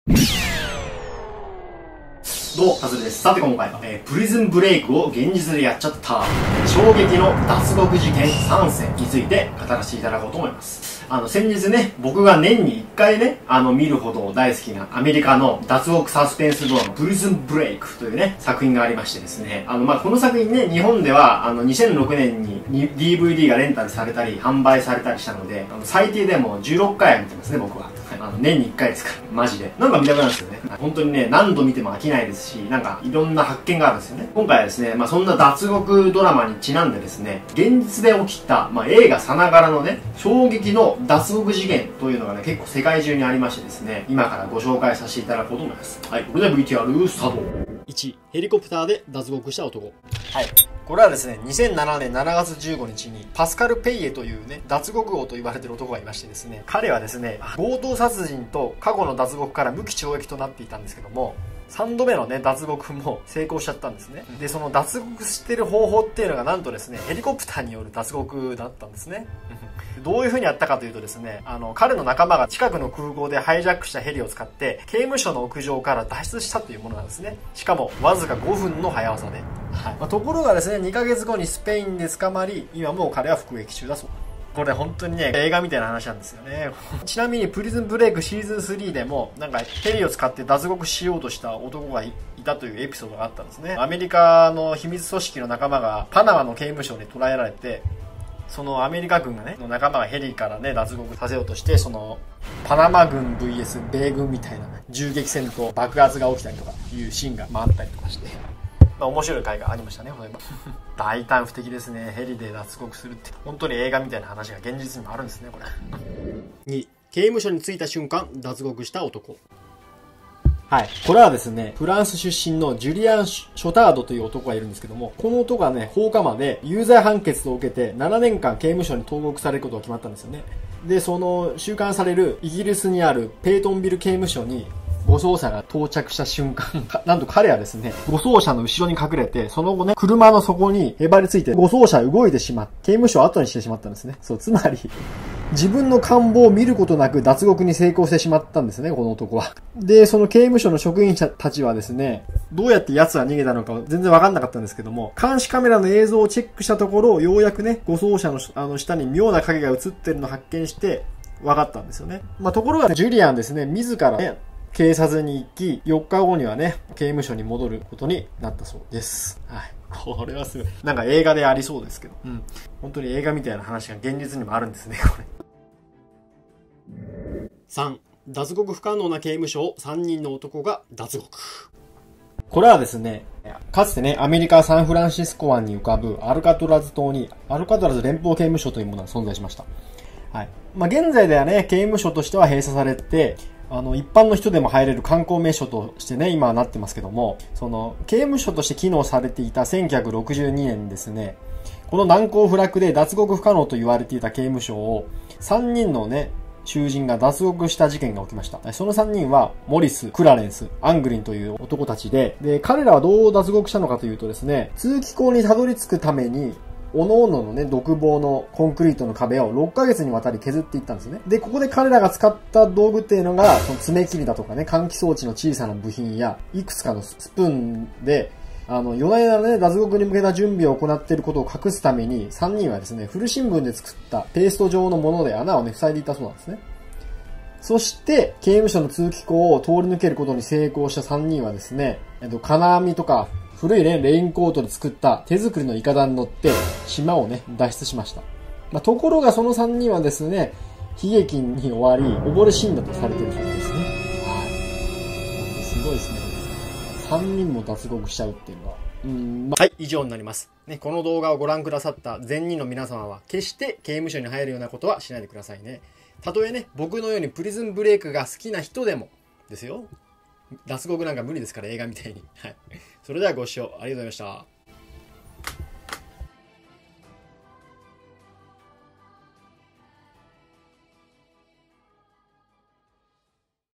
どうも、カズルです。さて今回は、プリズンブレイクを現実でやっちゃった衝撃の脱獄事件3選について語らせていただこうと思います。先日ね、僕が年に1回ね、見るほど大好きなアメリカの脱獄サスペンスドラマ、プリズンブレイクというね、作品がありましてですね、この作品ね、日本では、2006年に DVD がレンタルされたり、販売されたりしたので、最低でも16回は見てますね、僕は。年に1回ですから、マジで。なんか見たくなるんですよね。本当にね、何度見ても飽きないですし、なんかいろんな発見があるんですよね。今回はですね、そんな脱獄ドラマにちなんでですね、現実で起きた、映画さながらのね、衝撃の脱獄事件というのがね、結構世界中にありましてですね、今からご紹介させていただこうと思います。はい、これで VTR スタート。1、ヘリコプターで脱獄した男。はい。これはですね、2007年7月15日にパスカル・ペイエというね、脱獄王と言われている男がいましてですね、彼はですね、強盗殺人と過去の脱獄から無期懲役となっていたんですけども、3度目のね、脱獄も成功しちゃったんですね。で、その脱獄してる方法っていうのがなんとですね、ヘリコプターによる脱獄だったんですね。どういう風にやったかというとですね、彼の仲間が近くの空港でハイジャックしたヘリを使って、刑務所の屋上から脱出したというものなんですね。しかも、わずか5分の早技で。はい。ところがですね、2ヶ月後にスペインで捕まり、今もう彼は服役中だそう。これ本当にね、映画みたいな話なんですよね。ちなみにプリズンブレイクシーズン3でも、なんかヘリを使って脱獄しようとした男がいたというエピソードがあったんですね。アメリカの秘密組織の仲間がパナマの刑務所に捕らえられて、そのアメリカ軍がね、の仲間がヘリからね、脱獄させようとして、その、パナマ軍 VS 米軍みたいな銃撃戦と爆発が起きたりとかいうシーンがあったりとかして、面白い回がありましたね、これ大胆不敵ですね。ヘリで脱獄するって。本当に映画みたいな話が現実にもあるんですね、これ。2、刑務所に着いた瞬間、脱獄した男。はい。これはですね、フランス出身のジュリアン・ショタードという男がいるんですけども、この男がね、放火魔で有罪判決を受けて7年間刑務所に投獄されることが決まったんですよね。で、その収監されるイギリスにあるペイトンビル刑務所に護送車が到着した瞬間、なんと彼はですね、護送車の後ろに隠れて、その後ね、車の底にへばりついて護送車動いてしまって、刑務所を後にしてしまったんですね。そう、つまり、自分の官房を見ることなく脱獄に成功してしまったんですね、この男は。で、その刑務所の職員者たちはですね、どうやって奴は逃げたのか全然わかんなかったんですけども、監視カメラの映像をチェックしたところ、ようやくね、護送車の下に妙な影が映ってるのを発見して、わかったんですよね。ところが、ジュリアンですね、自らね、警察に行き、4日後にはね、刑務所に戻ることになったそうです。はい。これはすごい。なんか映画でありそうですけど。うん。本当に映画みたいな話が現実にもあるんですね、これ。3、脱獄不可能な刑務所を3人の男が脱獄。これはですね、かつてね、アメリカ・サンフランシスコ湾に浮かぶアルカトラズ島に、アルカトラズ連邦刑務所というものが存在しました。はい。現在ではね、刑務所としては閉鎖されて、一般の人でも入れる観光名所としてね、今はなってますけども、その、刑務所として機能されていた1962年にですね、この難攻不落で脱獄不可能と言われていた刑務所を、3人のね、囚人が脱獄した事件が起きました。その3人は、モリス、クラレンス、アングリンという男たちで、彼らはどう脱獄したのかというとですね、通気口にたどり着くために、各々のね、独房のコンクリートの壁を6ヶ月にわたり削っていったんですね。で、ここで彼らが使った道具っていうのが、その爪切りだとかね、換気装置の小さな部品や、いくつかのスプーンで、夜な夜なね、脱獄に向けた準備を行っていることを隠すために、3人はですね、古新聞で作ったペースト状のもので穴をね、塞いでいたそうなんですね。そして、刑務所の通気口を通り抜けることに成功した3人はですね、金網とか、古いね、レインコートで作った手作りのイカダに乗って、島をね、脱出しました。ところがその3人はですね、悲劇に終わり、溺れ死んだとされているそうですね。はい。すごいですね。3人も脱獄しちゃうっていうのは。はい、以上になります。ね、この動画をご覧くださった全人の皆様は、決して刑務所に入るようなことはしないでくださいね。たとえね、僕のようにプリズンブレイクが好きな人でも、ですよ。脱獄なんか無理ですから、映画みたいに。はい。それではご視聴ありがとうございました。